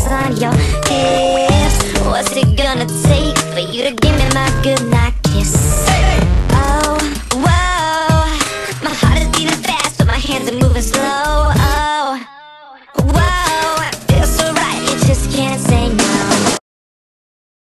on your hips. What's it gonna take for you to give me my goodnight kiss? Oh, whoa, my heart is beating fast, but my hands are moving slow. Oh, whoa, it feels so right, you just can't say no.